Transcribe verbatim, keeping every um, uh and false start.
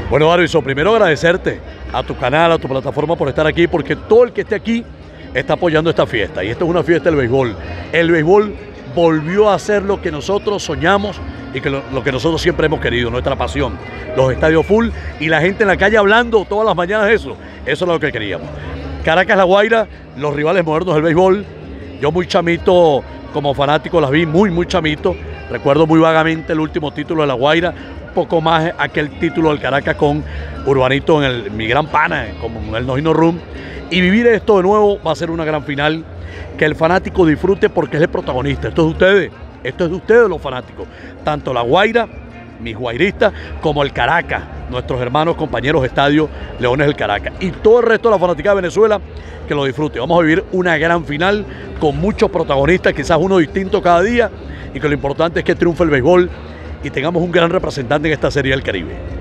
Bueno, Arviso, primero agradecerte a tu canal, a tu plataforma por estar aquí, porque todo el que esté aquí está apoyando esta fiesta. Y esta es una fiesta del béisbol. El béisbol volvió a ser lo que nosotros soñamos y que lo, lo que nosotros siempre hemos querido, nuestra pasión. Los estadios full y la gente en la calle hablando todas las mañanas de eso. Eso es lo que queríamos. Caracas, La Guaira, los rivales modernos del béisbol. Yo muy chamito, como fanático las vi, muy, muy chamito. Recuerdo muy vagamente el último título de La Guaira, un poco más aquel título del Caracas con Urbanito en el mi gran pana, como en el Nojino Room. Y vivir esto de nuevo va a ser una gran final, que el fanático disfrute porque es el protagonista. Esto es de ustedes, esto es de ustedes los fanáticos. Tanto La Guaira, mis guairistas, como el Caracas, nuestros hermanos, compañeros de estadio Leones del Caracas. Y todo el resto de la fanática de Venezuela, que lo disfrute. Vamos a vivir una gran final con muchos protagonistas, quizás uno distinto cada día, y que lo importante es que triunfe el béisbol y tengamos un gran representante en esta Serie del Caribe.